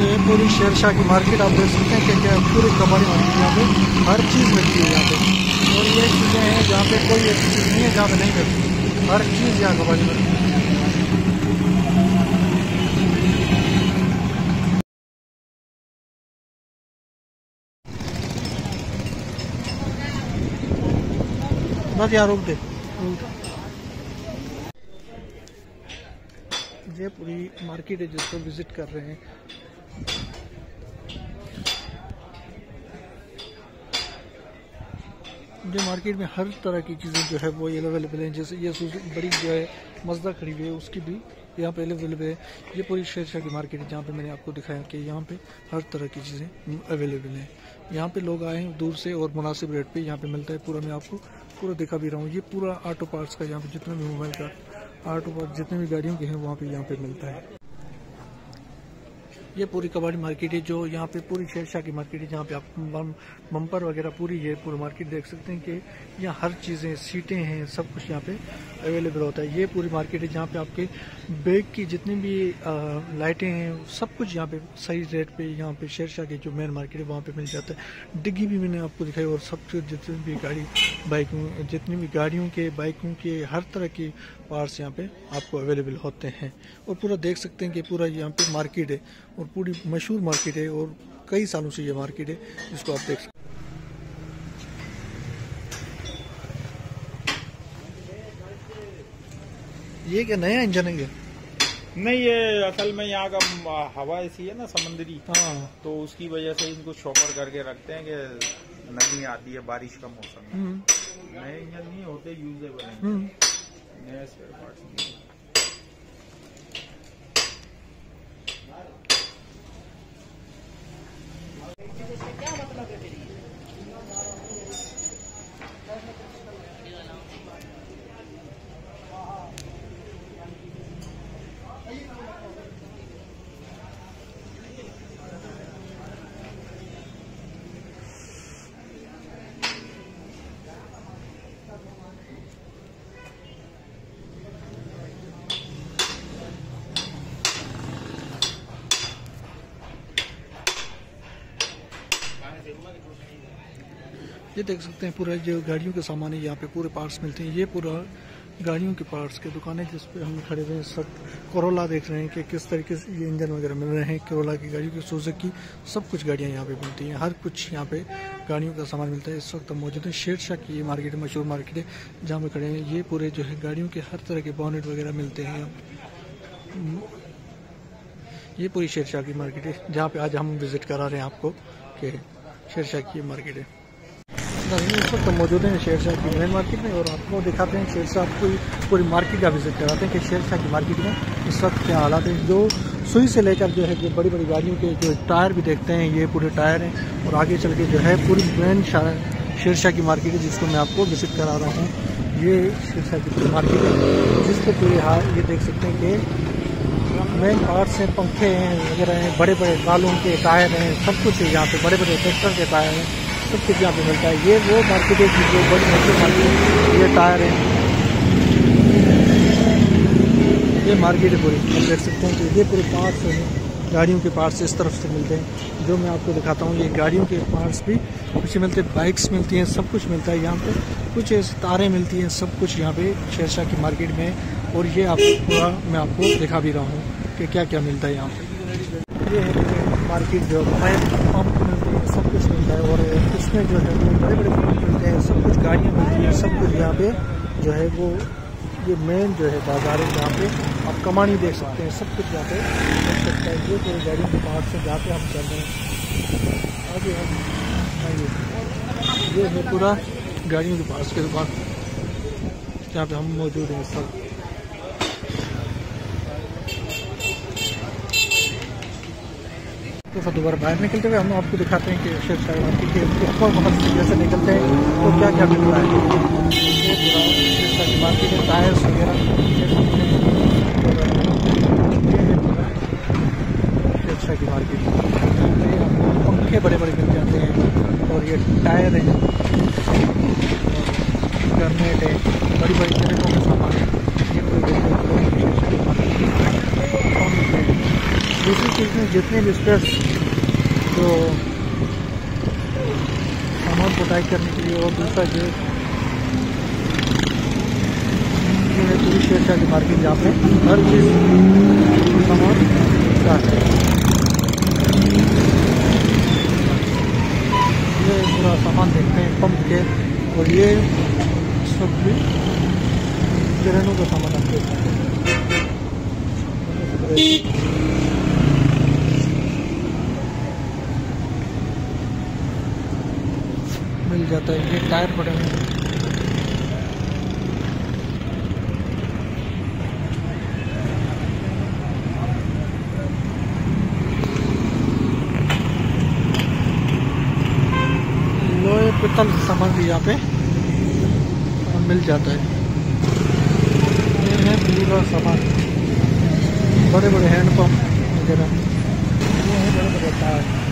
ये पूरी शेरशाह की मार्केट आप देख सकते हैं कि क्या पूरी कबाड़ी मार्केट यहाँ पे हर चीज़ मिलती है यहाँ पे। और ये चीज़ें हैं जहाँ पे कोई ऐसी चीज़ नहीं है जहाँ पे नहीं मिलती, हर चीज़ यहाँ कबाड़ी मिलती है। बस यार रुक दे। ये पूरी मार्केट है जिसको विजिट कर रहे हैं। जो मार्केट में हर तरह की चीज़ें जो है वो अवेलेबल हैं। जैसे ये बड़ी जो है मज़दा खड़ी हुई है उसकी भी यहाँ पे अवेलेबल है। ये पूरी शेरशाह की मार्केट है जहाँ पे मैंने आपको दिखाया कि यहाँ पे हर तरह की चीज़ें अवेलेबल हैं। यहाँ पे लोग आए हैं दूर से और मुनासिब रेट पे यहाँ पे मिलता है। पूरा मैं आपको पूरा दिखा भी रहा हूँ। ये पूरा ऑटो पार्ट्स का यहाँ पे जितना भी मोबाइल का ऑटो पार्ट्स जितने भी गाड़ियों के हैं वहाँ पे यहाँ पे मिलता है। ये पूरी कबाड़ी मार्केट है जो यहाँ पे पूरी शेरशाह की मार्केट है जहाँ पे आप बम्पर वगैरह पूरी ये पूरी मार्केट देख सकते हैं कि यहाँ हर चीज़ें सीटें हैं सब कुछ यहाँ पे अवेलेबल होता है। ये पूरी मार्केट है जहाँ पे आपके बैग की जितनी भी लाइटें हैं सब कुछ यहाँ पे सही रेट पे यहाँ पे शेरशाह की जो मेन मार्केट है वहाँ पे मिल जाता है। डिग्गी भी मैंने आपको दिखाई और सब जितनी भी गाड़ी बाइकों जितनी भी गाड़ियों के बाइकों के हर तरह की पार्ट्स यहाँ पे आपको अवेलेबल होते हैं। और पूरा देख सकते हैं कि पूरा यहाँ पे मार्केट है और पूरी मशहूर मार्केट है और कई सालों से ये मार्केट है जिसको आप देख सकते हैं। ये क्या नया इंजन है? नहीं, ये असल में यहाँ का हवा ऐसी है ना समुद्री, हाँ, तो उसकी वजह से इनको शॉपर करके रखते हैं कि नमी आती है बारिश का मौसम में। नए इंजन नहीं होते, यूजेबल हैं, नए स्पेयर पार्ट्स नहीं। ये देख सकते हैं पूरा जो गाड़ियों के सामान है यहाँ पे पूरे पार्ट्स मिलते हैं। ये पूरा गाड़ियों के पार्ट्स की दुकान है जिस पे हम खड़े हुए हैं। सब कोरोला देख रहे हैं कि किस तरीके से ये इंजन वगैरह मिल रहे हैं। कोरोला की गाड़ियों की सुजुकी सब कुछ गाड़ियाँ यहाँ पे मिलती हैं। हर कुछ यहाँ पे गाड़ियों का सामान मिलता है। इस वक्त हम मौजूद है शेरशाह की ये मार्केट है, मशहूर मार्केट है जहाँ पे खड़े हैं। ये पूरे जो है गाड़ियों के हर तरह के बॉनेट वगैरह मिलते हैं। ये पूरी शेरशाह की मार्केट है जहाँ पे आज हम विजिट करा रहे हैं आपको कि शेरशाह की मार्केट है। इस वक्त मौजूद हैं शेरशाह की मेन मार्केट में और आपको दिखाते हैं शेरशाह को पूरी मार्केट का विजिट कराते हैं कि शेरशाह की मार्केट में इस वक्त क्या हालात है। जो सुई से लेकर जो है जो बड़ी बड़ी गाड़ियों के जो टायर भी देखते हैं ये पूरे टायर हैं। और आगे चल के जो है पूरी मेन शेरशाह की मार्केट है जिसको मैं आपको विजिट करा रहा हूँ। ये शेरशाह की पूरी मार्केट है जिसको पूरे हाल ये देख सकते हैं कि मेन पार्ट्स हैं, पंखे हैं वगैरह हैं, बड़े बड़े गालों के टायर हैं, सब कुछ है यहाँ पे। बड़े बड़े ट्रैक्टर के टायर हैं, सब कुछ यहाँ पे मिलता है। ये वो मार्केट है जो बड़ी मशहूर मार्केट है। ये टायर है, ये मार्केट है पूरी। आप देख सकते हैं कि ये पूरे पार्ट्स हैं, गाड़ियों के पार्ट्स इस तरफ से मिलते हैं जो मैं आपको दिखाता हूँ। ये गाड़ियों के पार्ट्स भी कुछ मिलते हैं, बाइक्स मिलती हैं, सब कुछ मिलता है यहाँ पे। कुछ तारें मिलती हैं, सब कुछ यहाँ पे शेरशाह की मार्केट में। और ये आपको पूरा मैं आपको दिखा भी रहा हूँ कि क्या क्या मिलता है यहाँ पे। ये है मार्केट जो पंप मिलते हैं, सब कुछ मिलता है। और इसमें जो है वो बड़े बड़े पंप मिलते हैं, सब कुछ गाड़ियाँ मिलती हैं, सब कुछ यहाँ पे जो है वो ये मेन जो है बाजार है जहाँ पे आप कमानी देख सकते हैं, सब कुछ यहाँ पे देख सकता है। ये पूरी गाड़ियों के पार्ट से जहाँ पे हम चल रहे हैं आगे हम ये है पूरा गाड़ियों के पार्ट्स के दुकान जहाँ पे हम मौजूद हैं सब। तो दोबारा बाहर निकलते हुए हम आपको दिखाते हैं कि शेरशाह मार्केट के ऊपर बहुत जैसे निकलते हैं तो क्या क्या मिल रहा है। ये पूरा शेरशाह की मार्केट है, टायर्स वगैरह शेरशाह की मार्केट। पंखे बड़े बड़े मिल जाते हैं और ये टायर हैं, गरनेट है, बड़ी बड़ी ट्रकों का सामान है। ये पूरी शेरशाह की मार्केट दूसरी चीज़ में जितने भी स्पेयर्स जो सामान को टाइट करने के लिए, और दूसरा जो है पूरी शेरशाह की मार्केट जहाँ पे हर चीज़ सामान स्टार्ट है। ये पूरा सामान देखते हैं पंप के, और ये सब भी किरानों का सामान आप देखते हैं। मिल जाता है। ये टायर पड़े हैं, लोहे पित्तल सामान भी यहाँ पे मिल जाता है। ये है बिजली का सामान, बड़े बड़े हैंड पंप वगैरह, ये है बड़े बड़े टायर।